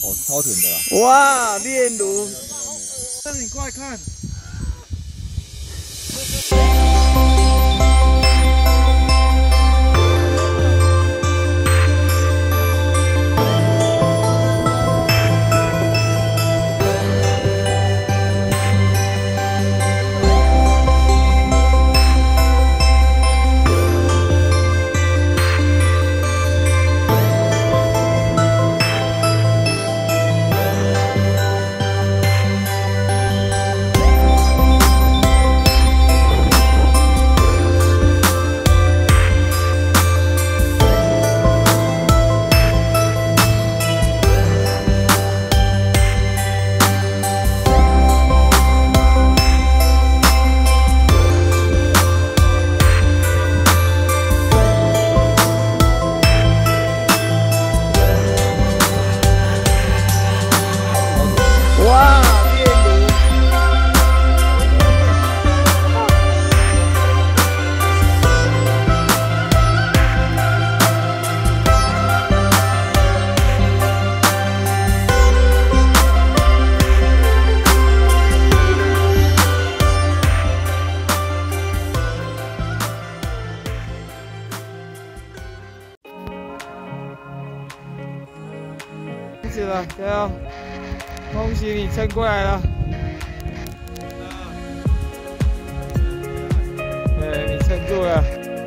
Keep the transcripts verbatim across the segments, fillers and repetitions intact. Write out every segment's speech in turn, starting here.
哦，超甜的啦！ 哇，炼乳， 那你过来看。 恭喜了，加油！恭喜你撑过来了。对，你撑住了。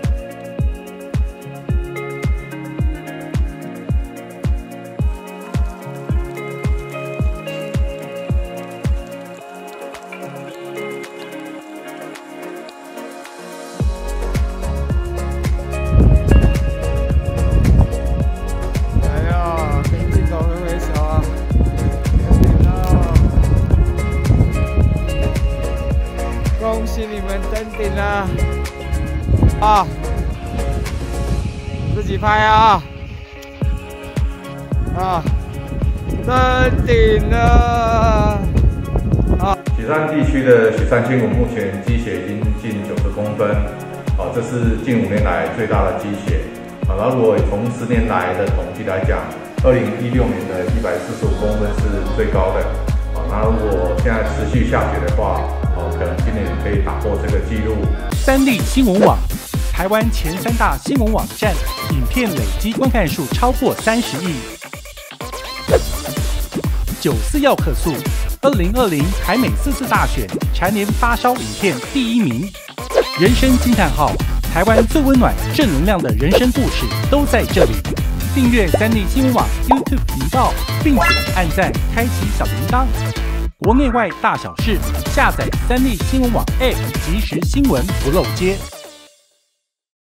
恭喜你们登顶了！啊，自己拍啊！啊，登顶了！啊， 雪山地区的雪山青谷目前积雪已经近九十公分，啊，这是近五年来最大的积雪。啊，那如果从十年来的统计来讲，二零一六年的一百四十五公分是最高的。啊，那如果现在持续下雪的话，哦，可能今年可以打破这个纪录。 三立新闻网，台湾前三大新闻网站，影片累积观看数超过三十亿。九四要客诉，二零二零台美四次大选蝉联发烧影片第一名。人生惊叹号，台湾最温暖、正能量的人生故事都在这里。订阅三立新闻网 YouTube 频道，并且按赞、开启小铃铛。国内外大小事，下载三立新闻网 App， 即时新闻不漏接。